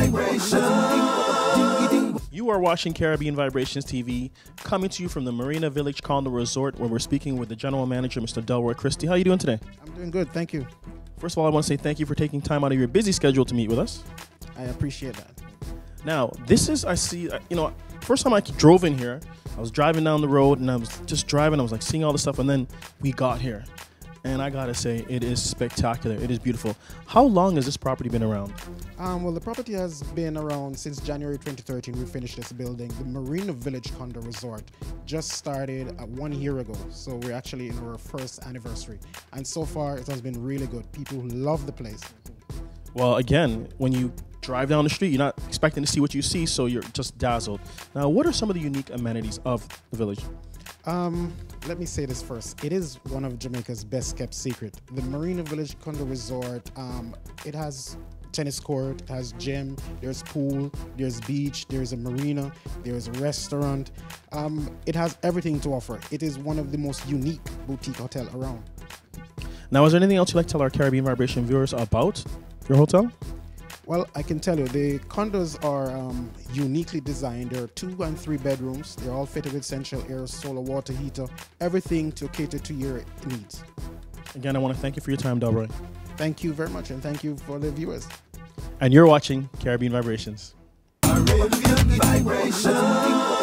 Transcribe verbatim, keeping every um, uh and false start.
You are watching Caribbean Vibrations T V, coming to you from the Marina Village Condo Resort, where we're speaking with the general manager, Mister Delroy Christie. How are you doing today? I'm doing good, thank you. First of all, I want to say thank you for taking time out of your busy schedule to meet with us. I appreciate that. Now, this is, I see, you know, first time I drove in here, I was driving down the road and I was just driving, I was like seeing all this stuff, and then we got here. And I gotta say, it is spectacular. It is beautiful. How long has this property been around? Um, well, the property has been around since January twenty thirteen. We finished this building. The Marina Village Condo Resort just started uh, one year ago. So we're actually in our first anniversary. And so far, it has been really good. People love the place. Well, again, when you drive down the street, you're not expecting to see what you see, so you're just dazzled. Now, what are some of the unique amenities of the village? Um, let me say this first. It is one of Jamaica's best kept secret. The Marina Village Condo Resort, um, it has tennis court, it has gym, there's pool, there's beach, there's a marina, there's a restaurant. Um, it has everything to offer. It is one of the most unique boutique hotel around. Now, is there anything else you'd like to tell our Caribbean Vibration viewers about your hotel? Well, I can tell you, the condos are um, uniquely designed. There are two and three bedrooms. They're all fitted with central air, solar water heater, everything to cater to your needs. Again, I want to thank you for your time, Delroy. Thank you very much, and thank you for the viewers. And you're watching Caribbean Vibrations. Caribbean Vibration.